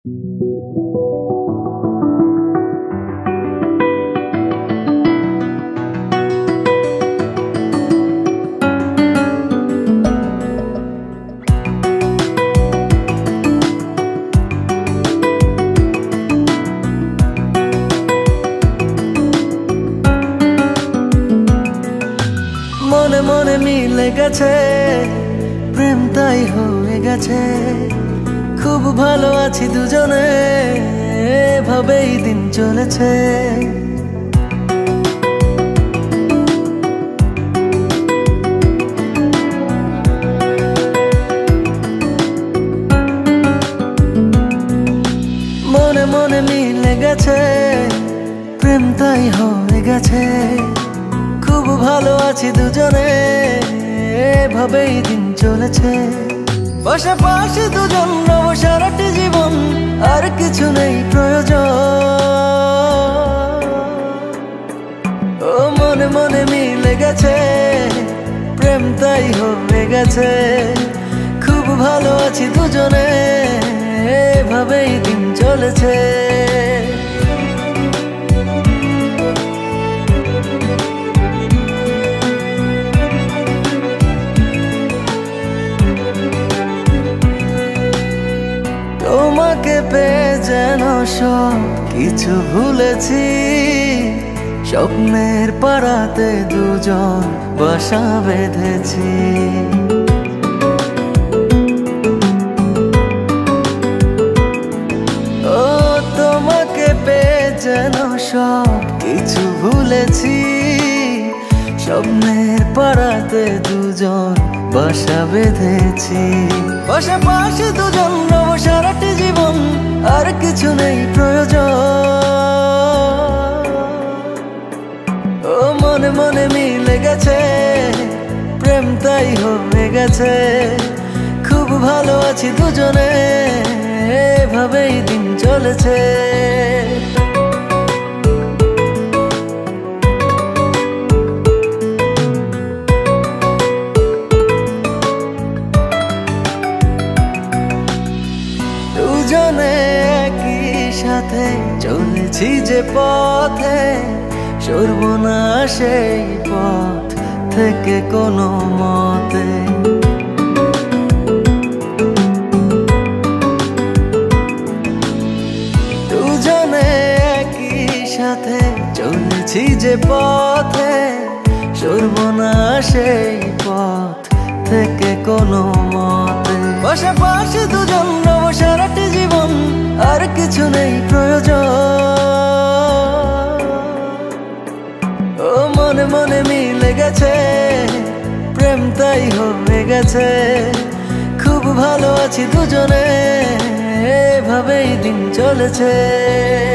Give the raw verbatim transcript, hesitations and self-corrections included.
মনে মনে মিলে গেছে প্রেম তাই হয়ে গেছে খুব ভালো আছি দুজনে এভাবেই দিন চলেছে মনে মনে মিলে গেছে প্রেম তাই হয়ে গেছে খুব ভালো আছি দুজনে এভাবেই দিন চলেছে পাশাপাশি দুজন রব সারাটি জীবন আর কিছু নেই প্রয়োজন ও মনে মনে মিলে গেছে প্রেম তাই হয়ে গেছে খুব ভালো আছি দুজনে এভাবেই দিন চলেছে তোমাকে পেয়ে যেন সব কিছু ভুলেছি স্বপ্নের পাড়াতে দুজন বাসা বেঁধেছি ও তোমাকে পেয়ে যেন সব কিছু ভুলেছি স্বপ্নের পাড়াতে দুজন বাসা বেঁধেছি পাশাপাশি দুজন রব সারাটি জীবন আর কিছু নেই প্রয়োজন ও মনে মনে মিলে গেছে প্রেম তাই হয়ে গেছে খুব ভালো আছি দুজনে এভাবেই দিন চলেছে দুজনে একই সাথে চলেছি যে পথে সরবো না সেই পথ থেকে কোনো মতে দুজনে একই সাথে চলেছি যে পথে সরবো না সেই পথ থেকে কোনো মতে পাশাপাশি দুজন রব সারাটি জীবন আর কিছু নেই প্রয়োজন ও মনে মনে মিলে গেছে প্রেম তাই হয়ে গেছে খুব ভালো আছি দুজনে এভাবেই দিন চলেছে।